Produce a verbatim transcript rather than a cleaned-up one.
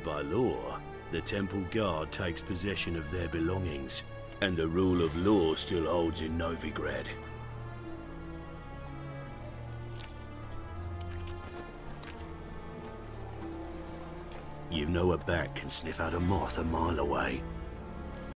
By law, the Temple Guard takes possession of their belongings, and the rule of law still holds in Novigrad. You know a bat can sniff out a moth a mile away.